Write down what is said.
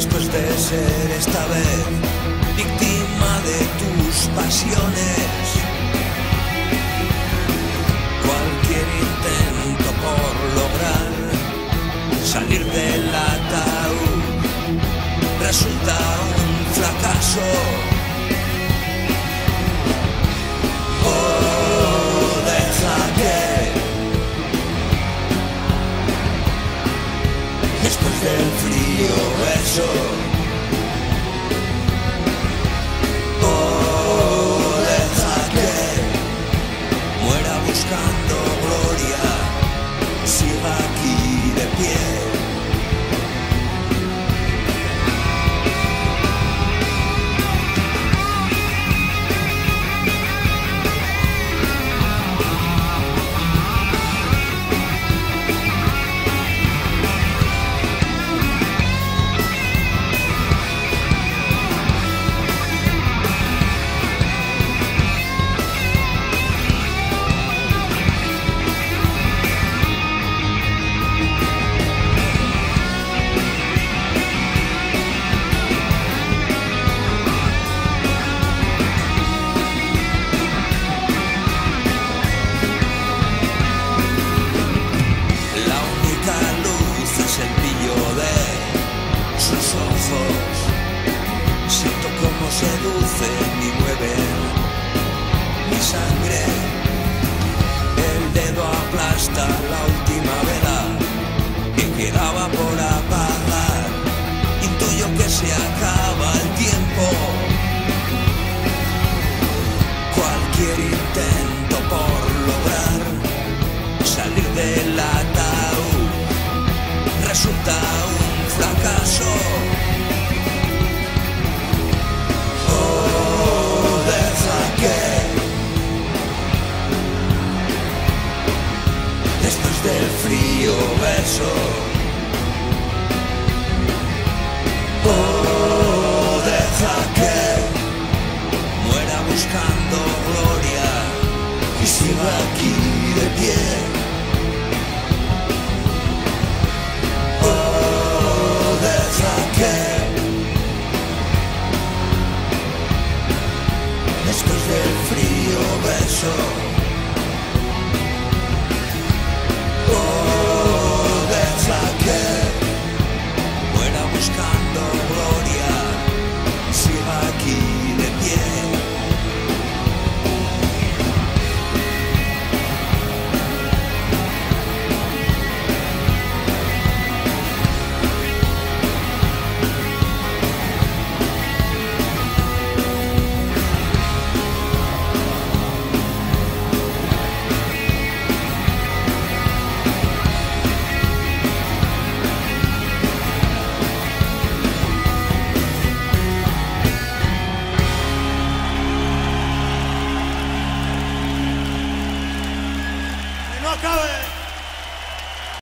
después de ser esta vez víctima de tus pasiones. Cualquier intento por lograr salir del ataúd resulta un fracaso. Oh, deja que después del frío beso, oh, deja que muera buscando gloria, siga aquí de pie. Siento cómo seducen y mueven mi sangre. El dedo aplasta la última vela que quedaba por apagar. Intuyo que se acaba el tiempo. Cualquier intento por lograr salir del ataúd resulta un fracaso. Después del frío beso, oh, deja que muera buscando gloria y siga aquí de pie.